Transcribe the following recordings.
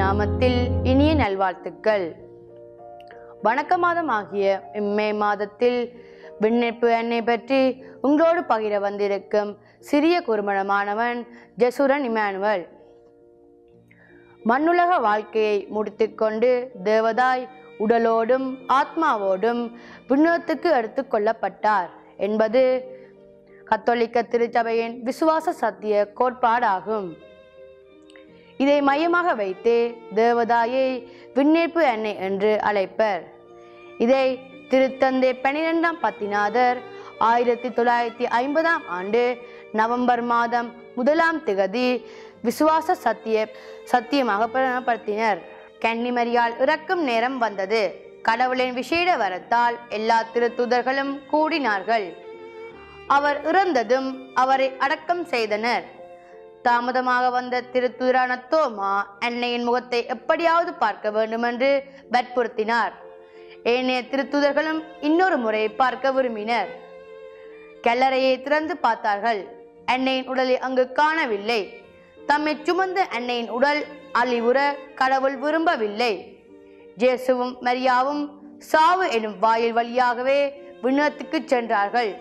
நாமத்தில் இனிய நல்வாழ்த்துக்கள். வணக்க மாதம் ஆகிய மே மாதத்தில் விண்ணேற்பு அன்னை பற்றி உங்களோடு பகிர வந்திருக்கும் சிறிய குறும்படமானவன் ஜெசுரன் இமானுவேல். மண்ணுலக வாழ்க்கையை முடித்துக்கொண்டு தேவதாய் உடலோடும் ஆத்மாவோடும் விண்ணகத்துக்கு எடுத்து கொள்ளப்பட்டார் என்பது கத்தோலிக்க திருச்சபையின் விசுவாச சத்திய கோட்பாடாகும். இதை மையமாக வைத்து தேவதாயை விண்ணேற்பு அன்னை என்று அழைப்பர். இதை திருத்தந்தை 12ஆம் பத்திநாதர் 1950ஆம் ஆண்டு நவம்பர் மாதம் 1ஆம் திகதி விசுவாச சத்தியமாக பிரகடனப்படுத்தினர். கன்னிமரியால் இறக்கும் நேரம் வந்தது. கடவுளின் விசேட வரத்தால் எல்லா திருத்தூதர்களும் கூடினார்கள். அவர் இறந்ததும் அவரை அடக்கம் செய்தனர். தாமதமாக வந்த திருத்தூதரான தோமா அன்னையின் முகத்தை எப்படியாவது பார்க்க வேண்டும் என்று வற்புறுத்தினார். ஏனைய திருத்தூதர்களும் இன்னொரு முறை பார்க்க விரும்பினர். கல்லறையை திறந்து பார்த்தார்கள். அன்னையின் உடலை அங்கு காணவில்லை. தம்மை சுமந்த அன்னையின் உடல் அழிவுற கடவுள் விரும்பவில்லை. ஜேசுவும் மரியாவும் சாவு எனும் வாயில் வழியாகவே விண்ணகத்துக்கு சென்றார்கள்.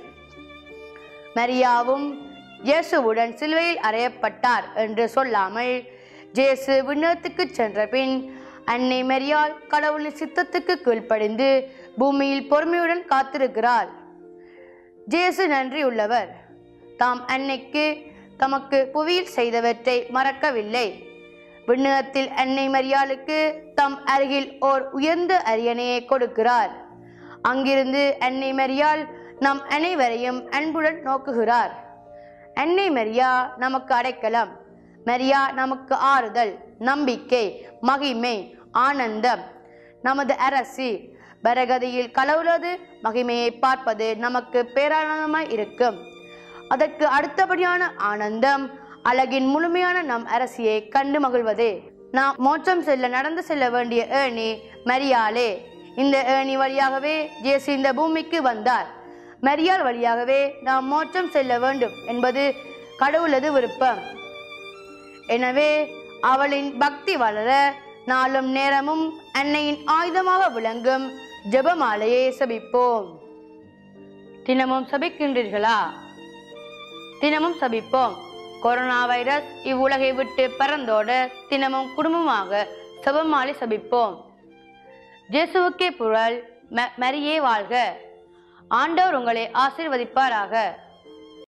மரியாவும் இயேசுவுடன் சிலுவையில் அறையப்பட்டார் என்று சொல்லாமல் ஜேசு விண்ணகத்துக்கு சென்ற பின் அன்னை மரியாள் கடவுளின் சித்தத்துக்கு கீழ்ப்படிந்து பூமியில் பொறுமையுடன் காத்திருக்கிறார். ஜேசு நன்றியுள்ளவர். தாம் அன்னைக்கு தமக்கு புவியில் செய்தவற்றை மறக்கவில்லை. விண்ணகத்தில் அன்னை மரியாளுக்கு தம் அருகில் ஓர் உயர்ந்த அரியணையை கொடுக்கிறார். அங்கிருந்து அன்னை மரியாள் நம் அனைவரையும் அன்புடன் நோக்குகிறார். அன்னை மரியா நமக்கு அடைக்கலம். மரியா நமக்கு ஆறுதல், நம்பிக்கை, மகிமை, ஆனந்தம். நமது அரசி பரகதியில் கடவுளது மகிமையை பார்ப்பது நமக்கு பேரானந்தமாய் இருக்கும். அதற்கு அடுத்தபடியான ஆனந்தம் அழகின் முழுமையான நம் அரசியை கண்டு மகிழ்வதே. நாம் மோட்சம் நடந்து செல்ல வேண்டிய ஏணி மரியாளே. இந்த ஏணி வழியாகவே இயேசு இந்த பூமிக்கு வந்தார். மரியாள் வழியாகவே நாம் மோட்சம் செல்ல வேண்டும் என்பது கடவுளது விருப்பம். எனவே அவளின் பக்தி வளர நாளும் நேரமும் அன்னையின் ஆயுதமாக விளங்கும் ஜெபமாலையை சபிப்போம். தினமும் சபிக்கின்றீர்களா? தினமும் சபிப்போம். கொரோனா வைரஸ் இவ்வுலகை விட்டு பறந்தோட தினமும் குடும்பமாக ஜெபமாலை சபிப்போம். ஜேசுவுக்கே புகழ், மரியே வாழ்க. ஆண்டவர் உங்களை ஆசீர்வதிப்பாராக.